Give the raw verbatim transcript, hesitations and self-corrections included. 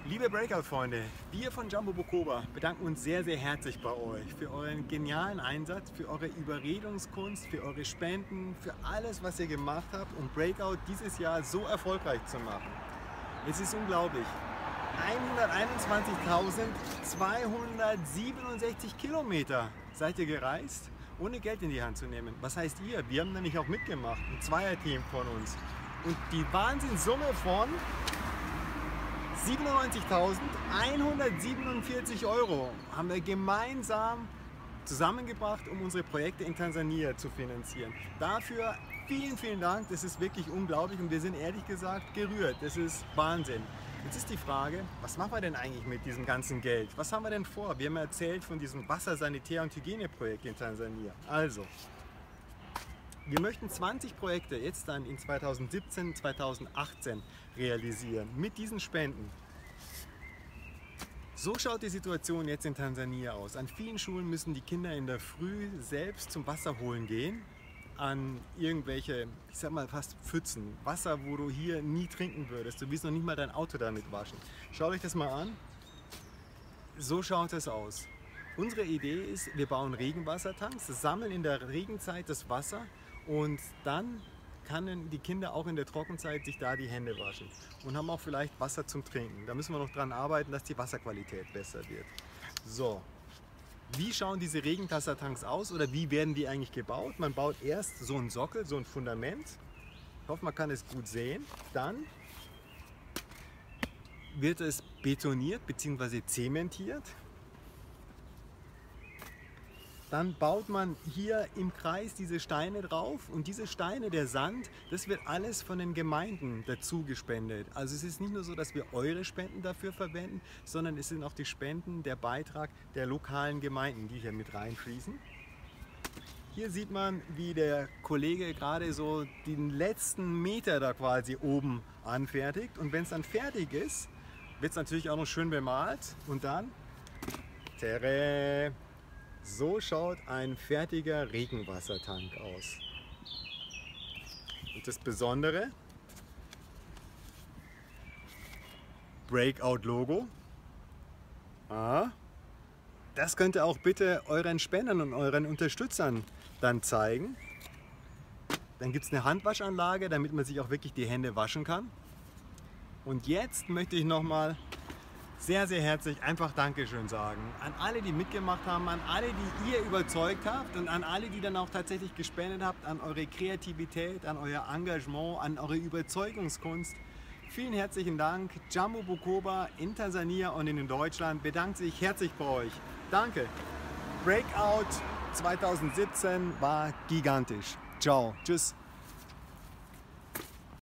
Liebe Breakout-Freunde, wir von Jambo Bukoba bedanken uns sehr, sehr herzlich bei euch für euren genialen Einsatz, für eure Überredungskunst, für eure Spenden, für alles, was ihr gemacht habt, um Breakout dieses Jahr so erfolgreich zu machen. Es ist unglaublich. hunderteinundzwanzigtausendzweihundertsiebenundsechzig Kilometer seid ihr gereist, ohne Geld in die Hand zu nehmen. Was heißt ihr? Wir haben nämlich auch mitgemacht, ein Zweierteam von uns. Und die Wahnsinnssumme von siebenundneunzigtausendeinhundertsiebenundvierzig Euro haben wir gemeinsam zusammengebracht, um unsere Projekte in Tansania zu finanzieren. Dafür vielen, vielen Dank. Das ist wirklich unglaublich und wir sind ehrlich gesagt gerührt. Das ist Wahnsinn. Jetzt ist die Frage, was machen wir denn eigentlich mit diesem ganzen Geld? Was haben wir denn vor? Wir haben erzählt von diesem Wasser-, Sanitär- und Hygieneprojekt in Tansania. Also, wir möchten zwanzig Projekte jetzt dann in zweitausendsiebzehn, zweitausendachtzehn realisieren mit diesen Spenden. So schaut die Situation jetzt in Tansania aus. An vielen Schulen müssen die Kinder in der Früh selbst zum Wasser holen gehen. An irgendwelche, ich sag mal fast Pfützen. Wasser, wo du hier nie trinken würdest. Du willst noch nicht mal dein Auto damit waschen. Schaut euch das mal an. So schaut es aus. Unsere Idee ist, wir bauen Regenwassertanks, sammeln in der Regenzeit das Wasser und dann können die Kinder auch in der Trockenzeit sich da die Hände waschen und haben auch vielleicht Wasser zum Trinken. Da müssen wir noch dran arbeiten, dass die Wasserqualität besser wird. So, wie schauen diese Regenwassertanks aus oder wie werden die eigentlich gebaut? Man baut erst so einen Sockel, so ein Fundament. Ich hoffe, man kann es gut sehen. Dann wird es betoniert bzw. zementiert. Dann baut man hier im Kreis diese Steine drauf und diese Steine, der Sand, das wird alles von den Gemeinden dazu gespendet. Also es ist nicht nur so, dass wir eure Spenden dafür verwenden, sondern es sind auch die Spenden, der Beitrag der lokalen Gemeinden, die hier mit reinfließen. Hier sieht man, wie der Kollege gerade so den letzten Meter da quasi oben anfertigt. Und wenn es dann fertig ist, wird es natürlich auch noch schön bemalt und dann tere! So schaut ein fertiger Regenwassertank aus. Und das Besondere, Breakout-Logo. Ah, das könnt ihr auch bitte euren Spendern und euren Unterstützern dann zeigen. Dann gibt es eine Handwaschanlage, damit man sich auch wirklich die Hände waschen kann. Und jetzt möchte ich nochmal sehr, sehr herzlich einfach Dankeschön sagen an alle, die mitgemacht haben, an alle, die ihr überzeugt habt und an alle, die dann auch tatsächlich gespendet habt, an eure Kreativität, an euer Engagement, an eure Überzeugungskunst. Vielen herzlichen Dank. Jambo Bukoba in Tansania und in Deutschland bedankt sich herzlich bei euch. Danke. Breakout zweitausendsiebzehn war gigantisch. Ciao. Tschüss.